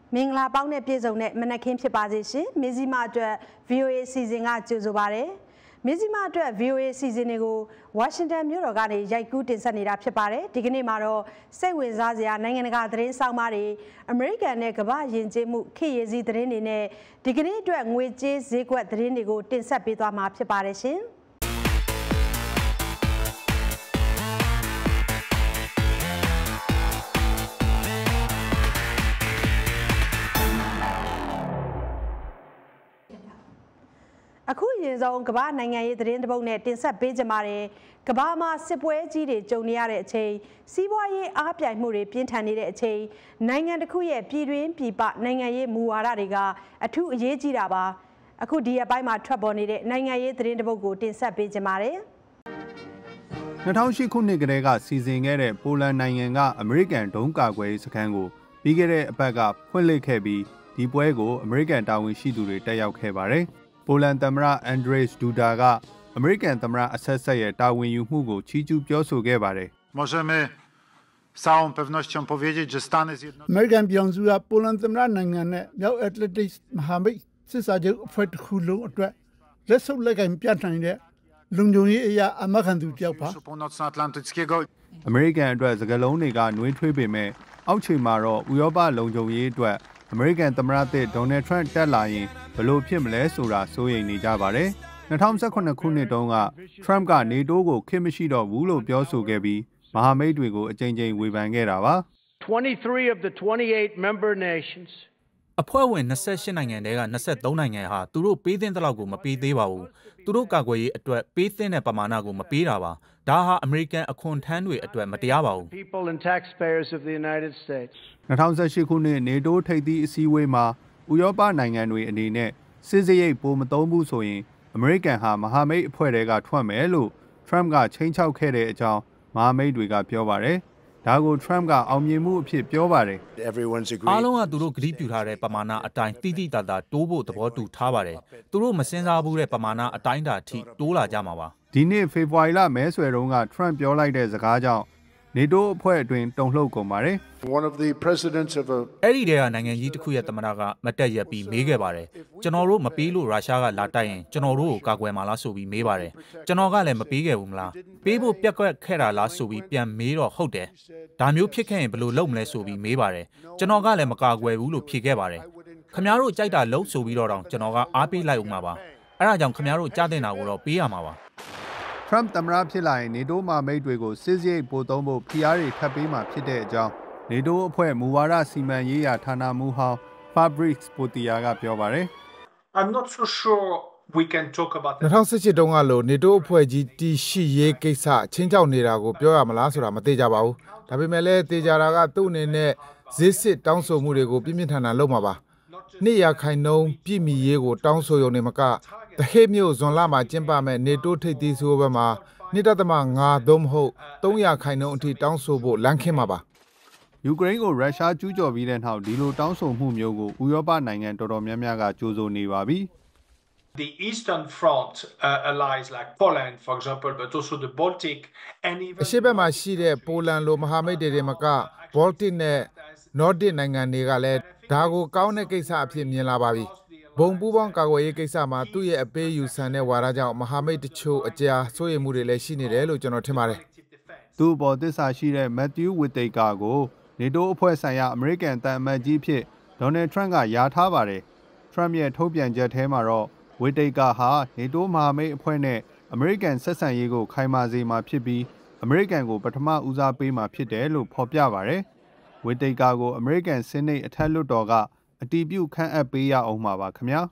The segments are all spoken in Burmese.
မင်္ဂလာပေါင်းနဲ့ပြည့်စုံတဲ့မနက်ခင်းဖြစ်ပါစေရှင်။မြစည်းမအတွက် VOA စီစဉ်ကကြိုဆိုပါရစေ။မြစည်းမအတွက် VOA စီစဉ်တွေကိုဝါရှင်တန်မြို့တော်ကနေရိုက်ကူးတင်ဆက်နေတာဖြစ်ပါတယ်။ဒီကနေ့မှာတော့စိတ်ဝင်စားစရာနိုင်ငံတကာသတင်းဆောင်မတွေအမေရိကန်နဲ့ကမ္ဘာယဉ်ကျေးမှုခေတ်ရည်စည်းသတင်းတွေနဲ့ဒီကနေ့အတွက်ငွေကြေးဈေးကွက်သတင်းတွေကိုတင်ဆက်ပေးသွားမှာဖြစ်ပါတယ်ရှင်။အခုရင်ဆုံးကမ္ဘာနိုင်ငံရေးသတင်းတပုတ်နဲ့တင်ဆက်ပေးကြပါတယ်။ကမ္ဘာမှာစစ်ပွဲကြီးတွေကြုံနေရတဲ့အချိန်စီးပွားရေးအားပြိုင်မှုတွေပြင်းထန်နေတဲ့အချိန်နိုင်ငံတစ်ခုရဲ့ပြည်တွင်းပြည်ပနိုင်ငံရေးမူဝါဒတွေကအထူးအရေးကြီးတာပါ။အခုဒီအပိုင်းမှာထွက်ပေါ်နေတဲ့နိုင်ငံရေးသတင်းတပုတ်ကိုတင်ဆက်ပေးကြပါတယ်။2008ခုနှစ်ကတည်းကစီစဉ်ခဲ့တဲ့ပိုလန်နိုင်ငံကအမေရိကန်ဒုံးကာကွယ်ရေးစခန်းကိုပြီးခဲ့တဲ့အပတ်ကဖွင့်လှစ်ခဲ့ပြီးဒီပွဲကိုအမေရိကန်တာဝန်ရှိသူတွေတက်ရောက်ခဲ့ပါတယ်။ပိုလန်သမ္မတအန်ဒရေးစ်ဒူဒါကအမေရိကန်သမ္မတအဆက်ဆက်ရဲ့တာဝန်ယူမှုကိုချီးကျူးပြောဆိုခဲ့ပါတယ်။ Możemy z całą pewnością powiedzieć, że Stany Zjednoczone အမေရိကန်ပြည်ထောင်စုကပိုလန်သမ္မတနိုင်ငံနဲ့မြောက်အတ္တလန္တိတ်မဟာမိတ်စစ်စာချုပ်အဖွဲ့တစ်ခုလုံးအတွက်လက်ဆုပ်လက်ကင်ပြနိုင်တဲ့လုံခြုံရေးအရာအမခံသူတယောက်ပါအမေရိကန်အတွက်စကားလုံးတွေကနှွေးထွေးပေမဲ့အောက်ခြေမှာတော့ဥရောပလုံခြုံရေးအတွက်အမေရိကန်သမ္မတသစ်ဒေါ်နယ်ထရန့်တက်လာရင်ဘယ်လိုဖြစ်မလဲဆိုတာစိုးရိမ်နေကြပါတယ်။2018ခုနှစ်တုန်းကထရန့်ကနေတိုးကိုခေတ်မရှိတော့ဘူးလို့ပြောဆိုခဲ့ပြီးမဟာမိတ်တွေကိုအကြိမ်ကြိမ်ဝေဖန်ခဲ့တာပါ 23 of the 28 member nationsအဖွဲ့ဝင်28နိုင်ငံတဲက23နိုင်ငံဟာသူတို့ပေးသင့်တဲ့လောက်ကိုမပေးသေးပါဘူး။သူတို့ကာကွယ်ရေးအတွက်ပေးသင့်တဲ့ပမာဏကိုမပေးတာပါ။ဒါဟာအမေရိကန်အခွန်ထမ်းတွေအတွက်မတရားပါဘူး။ 2018ခုနှစ်နေတိုးထိပ်သီးအစည်းအဝေးမှာဥရောပနိုင်ငံတွေအနေနဲ့စစ်စရိတ်ပိုမသုံးဘူးဆိုရင်အမေရိကန်ဟာမဟာမိတ်အဖွဲ့တွေကထွက်မယ်လို့ထရန့်ကချိန်ချောက်ခဲ့တဲ့အကြောင်းမဟာမိတ်တွေကပြောပါတယ်။ဒါကိုထရန့်ကအောင်မြင်မှုအဖြစ်ပြောပါတယ်။အားလုံးကသူတို့ဂရုပြုထားတဲ့ပမာဏအတိုင်းတိတိတသာတိုးဖို့သဘောတူထားပါတယ်။သူတို့မစင်စားဘူးတဲ့ပမာဏအတိုင်းတာထိတိုးလာကြမှာပါ။ဒီနေ့ဖေဖော်ဝါရီလမဲဆွယ်တုန်းကထရန့်ပြောလိုက်တဲ့စကားကြောင့်နေတိုးအဖွဲ့အတွင်းတုန်လှုပ်ကုန်ပါတယ်အဲ့ဒီတည်းကနိုင်ငံကြီးတစ်ခုရဲ့သမ္မတကမတက်ရက်ပြီးမေးခဲ့ပါတယ်ကျွန်တော်တို့မပေးလို့ရုရှားကလာတိုက်ရင်ကျွန်တော်တို့ကိုကာကွယ်မှာလားဆိုပြီးမေးပါတယ်ကျွန်တော်ကလည်းမပေးခဲ့ဘူးမလားပေးဖို့ပြက်ကွက်ခဲ့တာလားဆိုပြီးပြန်မေးတော့ဟုတ်တယ်ဒါမျိုးဖြစ်ခဲ့ရင်ဘယ်လိုလုပ်မလဲဆိုပြီးမေးပါတယ်ကျွန်တော်ကလည်းမကာကွယ်ဘူးလို့ဖြေခဲ့ပါတယ်ခင်ဗျားတို့ကြိုက်တာလုပ်ဆိုပြီးတော့တောင်ကျွန်တော်ကအားပေးလိုက်ဦးမှာပါအဲ့ဒါကြောင့်ခင်ဗျားတို့ကြားတင်တာကိုတော့ပေးရမှာပါထရန့်သမ္မတဖြစ်လာရင်နေတိုးမဟာမိတ်တွေကိုစစ်စရိတ်ပိုသုံးဖို့ဖိအားတွေထပ်ပေးမှာဖြစ်တဲ့အကြောင်းနေတိုးအဖွဲ့မူဝါဒစီမံရေးရာဌာနမှူးဟောင်း Fabrice Potier ကပြောပါတယ်။ I'm not so sure we can talk about 2018တုန်းကလို့နေတိုးအဖွဲ့ကြီးတည်ရှိရေးကိစ္စချင်းချောက်နေတာကိုပြောရမလားဆိုတာမသိကြပါဘူး။ဒါပေမဲ့လည်းသိကြတာကသူ့အနေနဲ့ဈေးစစ်တောင်းဆိုမှုတွေကိုပြင်းပြင်းထန်ထန်လုပ်မှာပါ။နေ့ရခိုင်နှုန်းပြည်မီရေးကိုတောင်းဆိုရုံနဲ့မကတဟေမျိုးဇွန်လမှာကျင်းပမဲ့နေတိုးထိပ်သီးဆိုဘက်မှာ2.5သို့မဟုတ်300ခိုင်နှုန်းအထိတောင်းဆိုဖို့လမ်းခင်းမှာပါယူကရိန်းကိုရုရှားကျူးကျော်ပြီးတဲ့နောက်ဒီလိုတောင်းဆိုမှုမျိုးကိုဥရောပနိုင်ငံတော်တော်များများကကြိုးဆိုနေပါပြီ The Eastern Front allies like Poland for example but also the Baltic and even အရှေ့ဘက်မှာရှိတဲ့ပိုလန်လိုမဟာမိတ်တွေမက Baltic နဲ့ Nordic နိုင်ငံတွေကလည်းဒါကိုကောင်းတဲ့ကိစ္စအဖြစ်မြင်လာပါပြီဘုံပူးပေါင်းကာကွယ်ရေးကိစ္စမှာသူ့ရဲ့အပေးယူဆန်တဲ့ဝါဒကြောင့်မဟာမိတ်တချို့အကြာစိုးရိမ်မှုတွေလည်းရှိနေတယ်လို့ကျွန်တော်ထင်ပါတယ်သူ့ပေါ်သစ္စာရှိတဲ့ Matthew Whitaker ကိုနေတိုးအဖွဲ့ဆိုင်ရာအမေရိကန်တန်အမတ်ကြီးဖြစ်ဒေါ်နယ်ထရန့်ကယာထားပါတယ်ထရန့်ရဲ့ထုတ်ပြန်ချက်ထဲမှာတော့ဝစ်တေကာဟာနေတိုးမဟာမိတ်အဖွဲ့နဲ့အမေရိကန်ဆက်ဆံရေးကိုခိုင်မာစေမှာဖြစ်ပြီးအမေရိကန်ကိုပထမဦးစားပေးမှာဖြစ်တယ်လို့ဖော်ပြပါတယ်ဝစ်တေကာကိုအမေရိကန်စစ်နှိပ်အထက်လွှတ်တော်ကအတည်ပြုခန့်အပ်ပေးရအောင်ပါခင်ဗျာ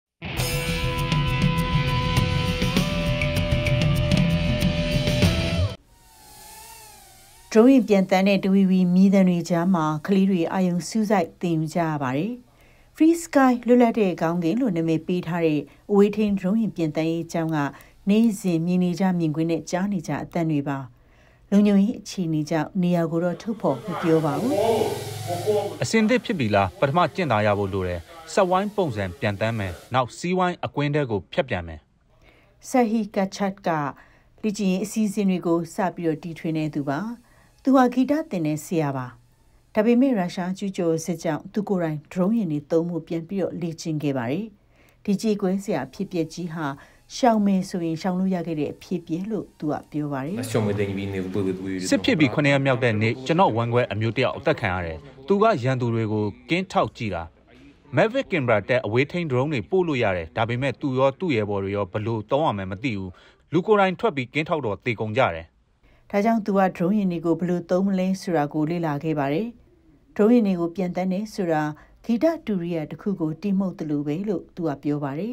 ဒရုန်းယာဉ်ပြန်တန်းတဲ့တဝီဝီမီးသံတွေကြားမှာကလေးတွေအာယုံစူးစိုက်သင်ယူကြရပါတယ်။ Free Sky လွတ်လပ်တဲ့ကောင်းကင်လို့နာမည်ပေးထားတဲ့အဝေးထိန်းဒရုန်းယာဉ်ပြန်တန်းရေးကျောင်းကနေစဉ်မြင်နေကြမြင်ကွင်းနဲ့ကြားနေကြအသံတွေပါ။လုံခြုံရေးအခြေအနေကြောင့်နေရာကိုတော့ထုတ်ဖော်မပြောပါဘူး။အစင်သစ်ဖြစ်ပြီလားပထမကျင့်သားရဖို့လိုတယ်။ဆက်ဝိုင်းပုံစံပြန်တန်းမယ်။နောက်စီးဝိုင်းအကွင်းတဲကိုဖြတ်ပြန်မယ်။ Sahi Kachat ကလေ့ကျင့်ရေးအစည်းအဝေးတွေကိုစပြီးတော့တီထွင်နေသူပါ။သူဟာဂီတသင်တဲ့ဆရာပါ။ဒါပေမဲ့ရုရှားကျူးကျော်စစ်ကြောင့်သူကိုယ်တိုင် drone ယာဉ်တွေသုံးမှုပြန်ပြီးတော့လေ့ကျင့်ခဲ့ပါတယ်ဒီကြေကွဲစရာဖြစ်ပျက်ကြီးဟာရှောင်းမဲဆိုရင်ရှောင်းလို့ရခဲ့တဲ့အဖြစ်ပြလို့သူကပြောပါတယ်စစ်ဖြစ်ပြီး9ရက်မြောက်တဲ့နေ့ကျွန်တော်ဝမ်းခွဲအမျိုးတယောက်အသက်ခံရတယ်သူကရန်သူတွေကိုကင်းထောက်ကြည့်တာ Mavic Camera တဲ့အဝေးထိန်း drone တွေပို့လို့ရတယ်ဒါပေမဲ့သူရောသူ့ရဲဘော်တွေရောဘလို့တောင်းရမယ်မသိဘူးလူကိုယ်တိုင်ထွက်ပြီးကင်းထောက်တော့တေကုန်ကြတယ်ဒါကြောင့်သူက drone ယာဉ်တွေကိုဘလို့သုံးမလဲဆိုတာကိုလေ့လာခဲ့ပါတယ် drone ယာဉ်တွေကိုပြန်တန်းနေဆိုတာဂီတတူရီယာတစ်ခုကိုတိမှုတ်တယ်လို့ပဲလို့သူကပြောပါတယ်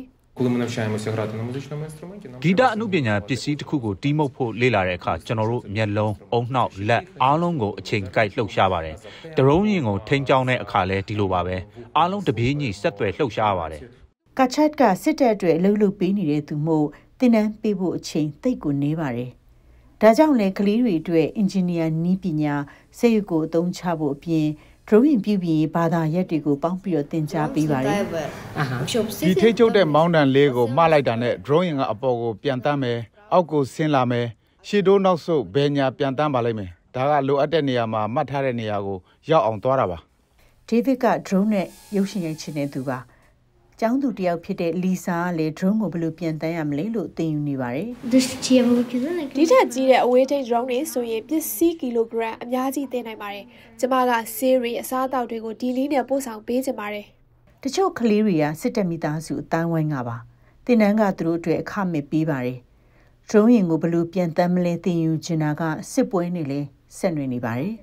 ဂီတအမှုပညာပစ္စည်းတစ်ခုကိုတီးမှုတ်ဖို့လေ့လာတဲ့အခါကျွန်တော်တို့မျက်လုံးအုံနှောက်လက်အားလုံးကိုအချိန်ကိုက်လှုပ်ရှားပါတယ်ဒရုန်းရင်ကိုထိန်းချောင်းတဲ့အခါလဲဒီလိုပါပဲအားလုံးတပြေးညီဆက်သွယ်လှုပ်ရှားပါတယ်ကချတ်ကစစ်တပ်အတွက်လှုပ်လှုပ်ပေးနေတဲ့သူမို့တင်နန်းပေးဖို့အချိန်သိပ်ကိုနေပါတယ်ဒါကြောင့်လေကလေးတွေအတွက်အင်ဂျင်နီယာနီးပညာစိတ်ကိုအသုံးချဖို့အပြင် drone ပြုပြင်ဘာသာရပ်တွေကိုပေါင်းပြီးတော့သင်ကြားပေးပါတယ်ဒီထိတ်ကျုပ်တဲ့မောင်းတန်လေးကိုမှလိုက်တာနဲ့ drone ကအပေါ်ကိုပြန်တန်းမယ်အောက်ကိုဆင်းလာမယ်ရှေ့တိုးနောက်ဆုတ်ဘယ်ညာပြန်တန်းပါလိမ့်မယ်ဒါကလိုအပ်တဲ့နေရာမှာမှတ်ထားတဲ့နေရာကိုရောက်အောင်သွားတာပါ David က drone နဲ့ရုပ်ရှင်ရိုက်ချင်တဲ့သူပါကျောင်းသူတယောက်ဖြစ်တဲ့ Lisa ကလည်း drone ကိုဘယ်လိုပြန်တန်းရမလဲလို့သင်ယူနေပါတယ်ဒီထက်ကြီးတဲ့အဝေးထိန်း drone တွေဆိုရင်ပစ္စည်းကီလိုဂရမ်အများကြီးတင်နိုင်ပါတယ်ကျမက series အစားအသောက်တွေကိုဒီလီနဲ့ပို့ဆောင်ပေးချင်ပါတယ်တချို့ကလေးတွေကစစ်တပ်မိသားစုအတိုင်းဝိုင်းကပါသင်တန်းကသူတို့အတွက်အခမဲ့ပေးပါတယ် drone ယာဉ်ကိုဘယ်လိုပြန်တန်းမလဲသင်ယူချင်တာကစစ်ပွဲနဲ့လည်းဆက်နွယ်နေပါတယ်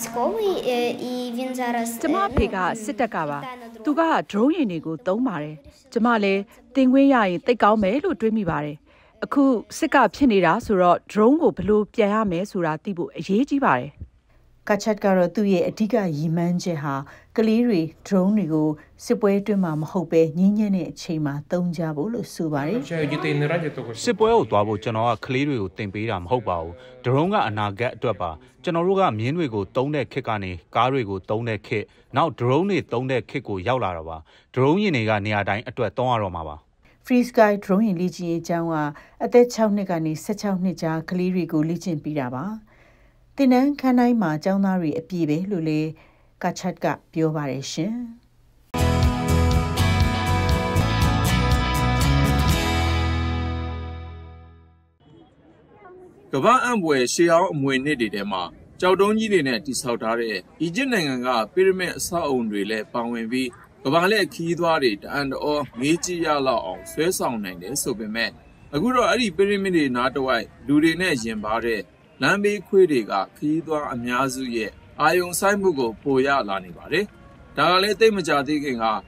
ကျမဖေကစစ်တပ်ကပါသူက drone ယာဉ်တွေကိုသုံးပါတယ်ကျမလည်းတင်ခွင့်ရရင်တိတ်ကောင်းမယ်လို့တွေးမိပါတယ်အခုစစ်ကဖြစ်နေတာဆိုတော့ drone ကိုဘယ်လိုပြန်ရမယ်ဆိုတာသိဖို့အရေးကြီးပါတယ်ကချတ်ကတော့သူ့ရဲ့အဓိကရည်မှန်းချက်ဟာကလေးတွေ drone တွေကိုစစ်ပွဲအတွင်းမှာမဟုတ်ပဲငြင်းညံ့တဲ့အချိန်မှာသုံးကြဖို့လို့ဆိုပါတယ်စစ်ပွဲကိုသွားဖို့ကျွန်တော်ကကလေးတွေကိုတင်ပေးတာမဟုတ်ပါဘူး drone ကအနာဂတ်အတွက်ပါကျွန်တော်တို့ကမြင်းတွေကိုတုံးတဲ့ခစ်ကနေကားတွေကိုတုံးတဲ့ခစ်နောက် drone တွေတုံးတဲ့ခစ်ကိုရောက်လာတော့ပါ drone ယာဉ်တွေကနေရာတိုင်းအတွက်သုံးရတော့မှာပါ Free Sky drone ယာဉ်လေ့ကျင့်ရေးကျောင်းကအသက်6နှစ်ကနေ16နှစ်ကြားကလေးတွေကိုလေ့ကျင့်ပေးတာပါတင်နန်းခန်းတိုင်းမှာကျောင်းသားတွေအပြည့်ပဲလို့လေကချတ်ကပြောပါတယ်ရှင်ကမ္ဘာအံ့ဖွယ်ရှေးဟောင်းအမွေအနှစ်တွေထဲမှာကြောက်တုံးကြီးတွေနဲ့တည်ဆောက်ထားတဲ့အီဂျစ်နိုင်ငံကပီရမစ်အဆောက်အုံတွေလည်းပါဝင်ပြီးကမ္ဘာလက်ခီးသွားတွေတအံ့တော်မေးကြည့်ရလောက်အောင်ဆွဲဆောင်နိုင်တယ်ဆိုပေမဲ့အခုတော့အဲ့ဒီပီရမစ်တွေနားတစ်ဝိုက်လူတွေနဲ့ရင်ပါတဲ့လမ်းဘေးခွေးတွေကခီးသွားအများစုရဲ့အာယုံဆိုင်မှုကိုပိုရလာနေပါတယ်။ဒါကလည်းသိမကြသေးခင်က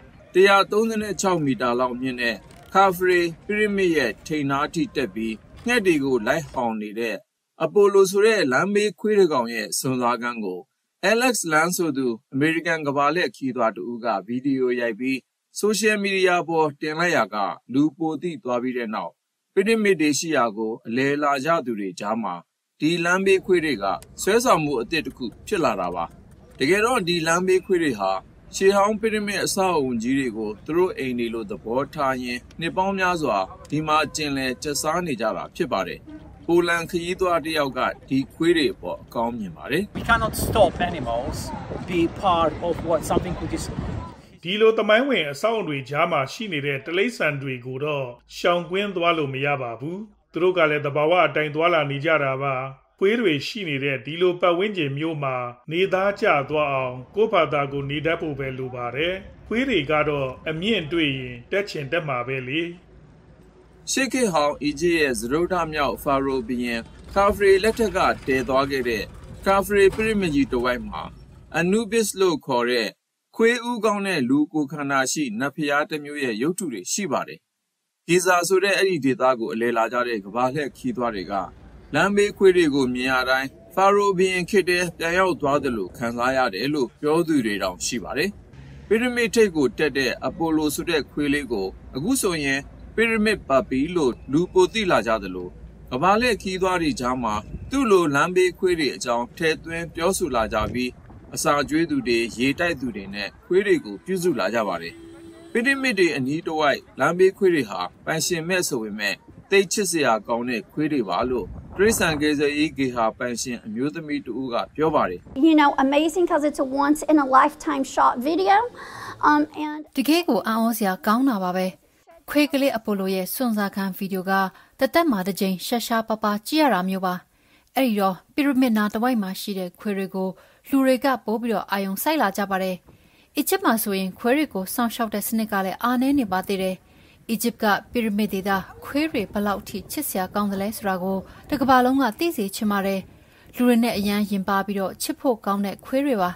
136မီတာလောက်မြင့်တဲ့ခါဖရီပီရမစ်ရဲ့ထိန်နားထိတက်ပြီးငှက်တွေကိုလိုက်ဟောင်နေတဲ့အပိုလိုဆိုတဲ့လမ်းဘေးခွေးတစ်ကောင်ရဲ့စွန်စားကန်းကို Alex Land ဆိုသူအမေရိကန်ကမ္ဘာလက်ခီးသွားတူကဗီဒီယိုရိုက်ပြီးဆိုရှယ်မီဒီယာပေါ်တင်လိုက်ရာကလူပိုသိသွားပြီးတဲ့နောက်ပီရမစ်တွေရှိရာကိုအလဲလာကြသူတွေကြားမှာဒီလမ်းဘေးခွေးတွေကဆွဲဆောင်မှုအသစ်တစ်ခုဖြစ်လာတာပါတကယ်တော့ဒီလမ်းဘေးခွေးတွေဟာရှေးဟောင်းပီရမစ်အဆောက်အုံကြီးတွေကိုသူတို့အိမ်တွေလိုသဘောထားရင်းနှစ်ပေါင်းများစွာဒီမှာကျင်လည်ကျက်စားနေကြတာဖြစ်ပါတယ်ပိုလန်ခရီးသွားတစ်ယောက်ကဒီခွေးတွေအပေါ်အကောင်းမြင်ပါတယ် We cannot stop animals be part of what something which is ဒီလိုသမိုင်းဝင်အဆောက်အုံတွေကြားမှာရှိနေတဲ့တိရစ္ဆာန်တွေကိုတော့ရှောင်ကွင်းသွားလို့မရပါဘူးသူတို့ကလည်းသဘာဝအတိုင်းသွားလာနေကြတာပါခွေးတွေရှိနေတဲ့ဒီလိုပတ်ဝန်းကျင်မျိုးမှာနေသားကျသွားအောင်ကိုယ့်ဘာသာကိုနေတတ်ဖို့ပဲလိုပါတယ်ခွေးတွေကတော့အမြင့်တွေ့ရင်တက်ချင်တက်မှာပဲလေရှေးခေတ်ဟောင်းအီဂျစ်ရဲ့ဇရုဒမြောက်ဖာရိုဘီယံခါဖရီလက်ထက်ကတည်သွားခဲ့တဲ့ခါဖရီပရမစ်ကြီးတစ်ဝိုက်မှာအနူဘစ်လို့ခေါ်တဲ့ခွေးဥကောင်းတဲ့လူကိုခန္ဓာရှိနတ်ဖျားတစ်မျိုးရဲ့ရုပ်ထုတွေရှိပါတယ်ဂီဇာဆိုတဲ့အဲ့ဒီဒေသကိုအလဲလာကြတဲ့ကမ္ဘာလှည့်ခီးသွားတွေကလမ်းဘေးခွေးတွေကိုမြင်ရတိုင်းဖာရိုဘီယံခေတ်တည်းပြန်ရောက်သွားတယ်လို့ခံစားရတယ်လို့ပြောသူတွေတောင်ရှိပါတယ်ပီရမစ်ထိပ်ကိုတက်တဲ့အပိုလိုဆိုတဲ့ခွေးလေးကိုအခုဆိုရင်ပီရမစ်ပါပီလို့လူပိုသိလာကြသလိုကမ္ဘာလက်ခီးသွားတွေကြားမှာသူ့လိုလမ်းဘေးခွေးတွေအကြောင်းထဲသွင်းပြောဆိုလာကြပြီးအစာကျွေးသူတွေရေတိုက်သူတွေနဲ့ခွေးတွေကိုပြုစုလာကြပါတယ်ပီရမစ်တွေအနီးတစ်ဝိုက်လမ်းဘေးခွေးတွေဟာပန်ရှင်မဲ့ဆိုပေမဲ့တိတ်ချစ်စရာကောင်းတဲ့ခွေးတွေပါလို့ Trace and Gaza Egeha pension and Mutami to Uga, Piobari. Amazing because it's a once in a lifetime shot video. And the Gego Aosia Gauna Babe. Quickly Apollo ye Sunzakan video ga, the Mother Jane Shasha Papa Giaramuba. Erio, Pyramid not the Waima Shide, Querigo, Lurega Bobio Ion Saila Jabare. Egypt Maswing, Querigo, Sunshot the Senegale, and anybody. Egypt got Pyramidida, Query Palauti, Chisia Gondales Rago, the Gabalonga Tizi Chimare, Lurine Yan Yimbabio, Chipo Gaunet Queriwa.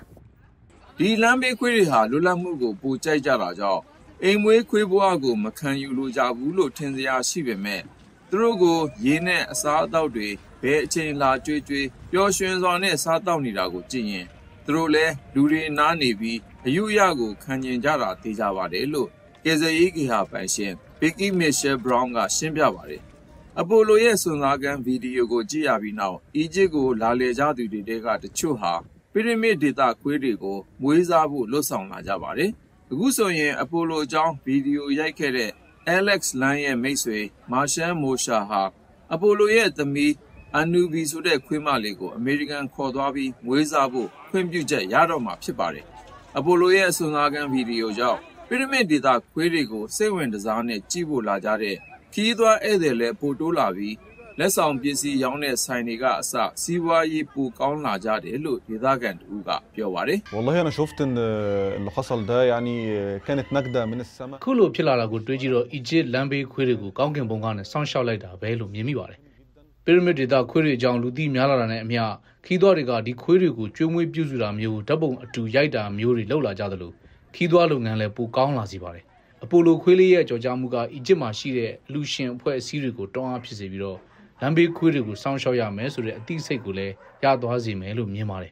The Lambe Queriha, Lulamugo, Buchai Jaraja. Aimway Quibuago, Macan Yuluja Wulo Tenzia Shiveme, Drogo, Yene, Sadaude, Bechain La Jui, Yoshans on it, Sadaunidago, Jin, Drole, Duri Nanibi, Yuyago, Canyon Jara, Tijavadelo, Gezayiha Passion, Piki Misha Bronga, Shimbiavari. Apollo Yesunagan video go Giavi now, Ijigo, Lale Jadu de Dega de Chuha, Pyramid Dita Quirigo, Muizabu, Losana Javari. Gusoyen Apollo John video Yakere, Alex Lion Masway, Marshall Moshaha, Apollo yet the me, Anubi Sude Quimaligo, American Cordovi, Muizabu, Quimbuja, Yaroma Pipari. Apollo Sunagan video job. Pyramid did that Quirigo, Seven Dazane, Chibu Lajare, Kidwa Edele, Podolavi, less on busy Yone Siniga, Sa, Siwa Yipu, Kaun Lajade, Look, Hidagan Uga, Piawari. والله أنا شفت إن اللي حصل ده يعني كانت نجدة من السماء. كله بيلا لقول تجيرو إيجي لامبي كويريكو كاونكين بونغان سانشاو لايدا بيلو ميمي باره. Pyramid da query John Ludi Mialarane Mia, Kidoriga, di Quirigo, Jumwe Buzura Mu, double to Yaida Muri Lola Jadalu, Kidwalungan Pu Kaun Lazibare. Apollo Quilly, Jojamuga, Ijima Shire, Lucian, Pue Sirigo, Don Pisiviro. Lambi Quirigo, Sanshoya Mesure, Tisegule, Yadoazi Melu Mimare.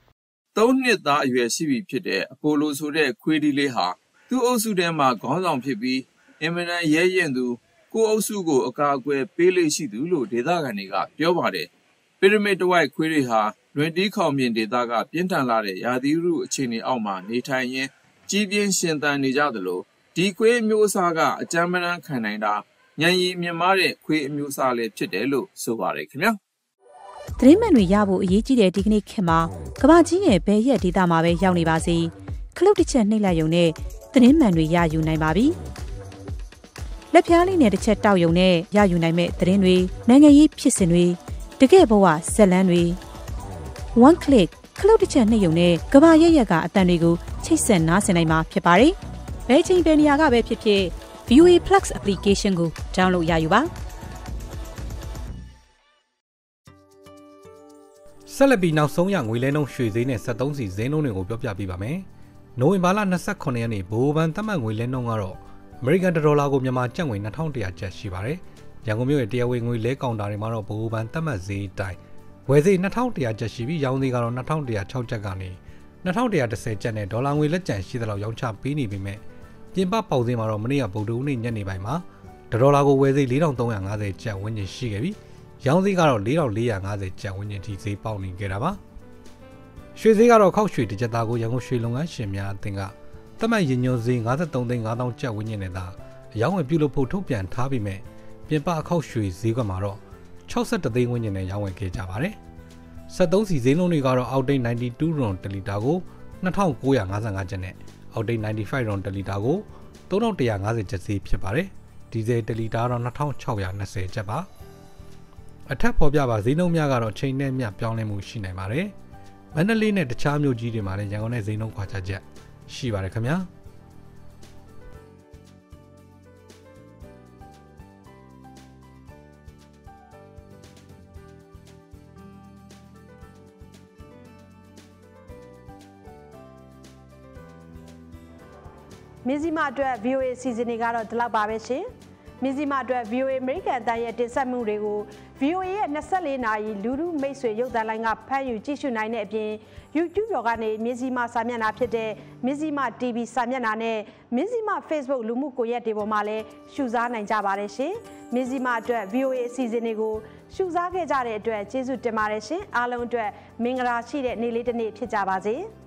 Don't need that USCV Pide, Apollo Sure, Quiddy Leha, two also them are gone on Pibi, Emina Yayendu, Go Osugo, Okagwe, Pele Sidulu, the Daganiga, Piobade. Pyramid White Quiriha, Rendi Comian de Daga, Pintanlare, Yadiru, Chini Alma, Nitanye, Gibian Shentan Nijadalo, Dique Musaga, Jamana Canada. Nyanyi Mimare, Que Musale Chidelo, Sovare Kina. Dreamen Yabu Yiji Digni Kema, Kabaji, Beye Didamabe Yaunibazi, Cloticha Nila Yone, Dreamen Yayu Naimabi. Lepiali near the chet Tao Yone, Yayuname, Drenwe, Nangayi Pisinwe, the Geboa, Selanwe. One click, Cloticha Nayone, Kabaya Yaga, Tanigu, Chisen Nasenama Pipari, Beijing Beniaga Pipi. VOA Plus application go download ရယူပါဆက်လက်ပြီးနောက်ဆုံးရငွေလဲနှုန်းရွှေဈေးနဲ့73စီဈေးနှုန်းတွေကိုပြောပြပေးပါမယ်။နိုဝင်ဘာလ28ရက်နေ့ဘိုးဘန်သတ်မှတ်ငွေလဲနှုန်းကတော့အမေရိကန်ဒေါ်လာကိုမြန်မာကျပ်ငွေ2100ကျပ်ရှိပါတယ်။ရန်ကုန်မြို့ရဲ့တရားဝင်ငွေလဲကောင်တာတွေမှာတော့ဘိုးဘန်သတ်မှတ်ဈေးတိုင်းဝယ်ဈေး2100ကျပ်ရှိပြီးရောင်းဈေးကတော့2106ကျပ်ကနေ2110ကျပ်နဲ့ဒေါ်လာငွေလက်ကျန်ရှိသလောက်ရောင်းချပေးနေပေမဲ့ပြင်ပပေါက်ဈေးမှာတော့မနေ့ကဗုဒ္ဓဦးနေ့ညနေပိုင်းမှာဒေါ်လာကိုဝယ်ဈေး4350ကျပ်ဝန်းကျင်ရှိခဲ့ပြီးရောင်းဈေးကတော့4450ကျပ်ဝန်းကျင်ထိဈေးပေါက်နေခဲ့တာပါရွှေဈေးကတော့ခောက်ရွှေတစ်ကျပ်သားကိုရန်ကုန်ရွှေလုပ်ငန်းရှင်များအသင်းကသတ်မှတ်ရည်ညွှန်းဈေး53,500ကျပ်ဝန်းကျင်နဲ့သာအယောင်းဝယ်ပြုလုပ်ဖို့ထုတ်ပြန်ထားပြီးမဲ့ပြင်ပအခောက်ရွှေဈေးကွက်မှာတော့61သိန်းဝန်းကျင်နဲ့ရောင်းဝယ်ခဲ့ကြပါတယ်73စီဈေးနှုန်းတွေကတော့အောက်တိတ်92ရွန်1လီတာကို2955ကျပ်နဲ့အောက်တိတ်95ရွန်1လီတာကို3150ကျပ်ဈေးဖြစ်ပါတယ်ဒီဇယ်1လီတာတော့2620ကျပ်ပါအထက်ဖော်ပြပါဈေးနှုန်းများကတော့ချိန်နဲ့မျှပြောင်းလဲမှုရှိနိုင်ပါတယ်မန္တလေးနဲ့တခြားမြို့ကြီးတွေမှာလည်းရန်ကုန်နဲ့ဈေးနှုန်းခွာခြားချက်ရှိပါတယ်ခင်ဗျာမြစည်းမအတွက် VOA စီစဉ်တွေကတော့ဒီလောက်ပါပဲရှင်မြစည်းမအတွက် VOA American အတန်းရဲ့တင်ဆက်မှုတွေကို VOA ရဲ့24နာရီလူလူမိတ်ဆွေရုပ်သံလိုင်းကဖမ်းယူကြည့်ရှုနိုင်တဲ့အပြင် YouTube ပေါ်ကနေမြစည်းမစာမျက်နှာဖြစ်တဲ့မြစည်းမ TV စာမျက်နှာနဲ့မြစည်းမ Facebook လူမှုကွန်ရက်တွေပေါ်မှာလည်းရှုစားနိုင်ကြပါတယ်ရှင်မြစည်းမအတွက် VOA အစီအစဉ်တွေကိုရှုစားခဲ့ကြတဲ့အတွက်ကျေးဇူးတင်ပါတယ်ရှင်အားလုံးအတွက်မင်္ဂလာရှိတဲ့နေ့လေးတစ်နေ့ဖြစ်ကြပါစေ